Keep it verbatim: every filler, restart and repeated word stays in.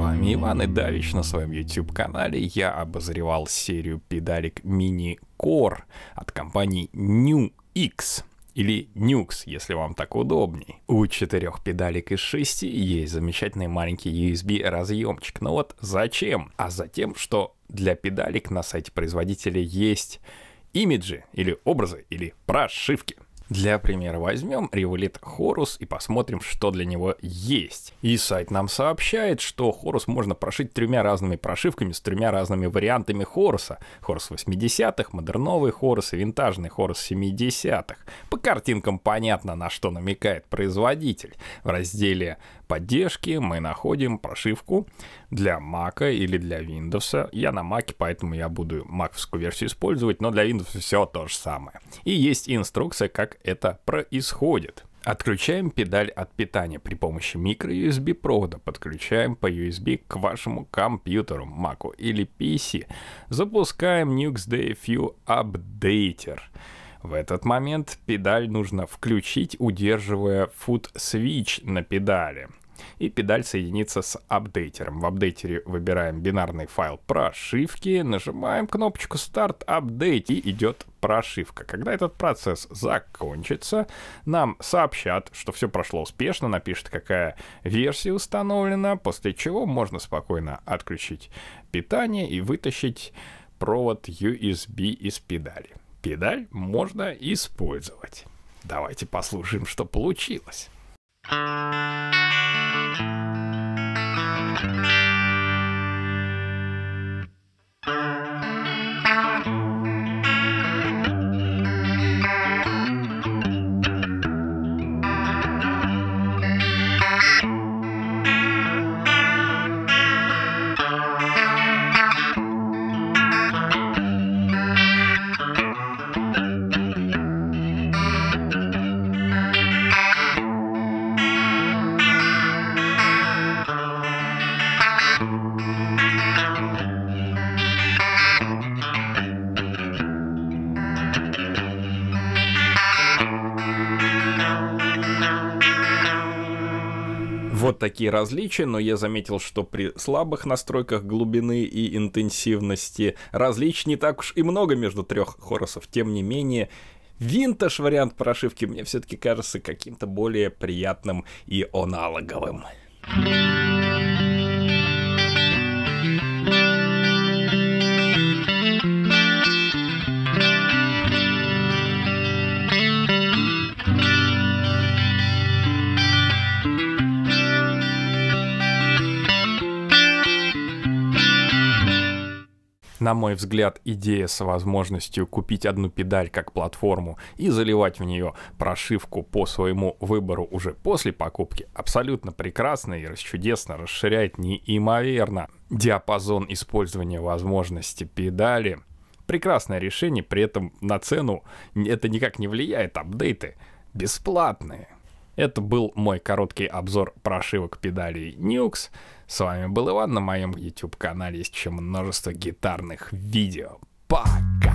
вами Иван, и давич на своем YouTube-канале я обозревал серию педалек Mini Core от компании Nux. Или Nux, если вам так удобней. У четырех педалек из шести есть замечательный маленький ю эс би разъемчик. Но вот зачем? А затем, что для педалек на сайте производителя есть имиджи, или образы, или прошивки. Для примера возьмем Revolut Horus и посмотрим, что для него есть. И сайт нам сообщает, что Horus можно прошить тремя разными прошивками с тремя разными вариантами Horus. Horus восьмидесятых, модерновый Horus и винтажный Horus семидесятых. По картинкам понятно, на что намекает производитель. В разделе поддержки мы находим прошивку для Mac или для Windows. Я на Mac, поэтому я буду маковскую версию использовать, но для Windows все то же самое. И есть инструкция, как это происходит. Отключаем педаль от питания при помощи микро-ю эс би провода. Подключаем по ю эс би к вашему компьютеру, Mac или пи си. Запускаем Nux ди эф ю Updater. В этот момент педаль нужно включить, удерживая Foot Switch на педали. И педаль соединится с апдейтером. В апдейтере выбираем бинарный файл прошивки, нажимаем кнопочку Start Update и идет прошивка. Когда этот процесс закончится, нам сообщат, что все прошло успешно, напишут, какая версия установлена, после чего можно спокойно отключить питание и вытащить провод ю эс би из педали. Педаль можно использовать. Давайте послушаем, что получилось. Вот такие различия, но я заметил, что при слабых настройках глубины и интенсивности различий не так уж и много между трех хорусов. Тем не менее, винтаж вариант прошивки мне все-таки кажется каким-то более приятным и аналоговым. На мой взгляд, идея с возможностью купить одну педаль как платформу и заливать в нее прошивку по своему выбору уже после покупки абсолютно прекрасна и чудесно расширяет неимоверно диапазон использования возможности педали. Прекрасное решение, при этом на цену это никак не влияет, апдейты бесплатные. Это был мой короткий обзор прошивок педалей Nux. С вами был Иван, на моем YouTube-канале есть еще множество гитарных видео. Пока!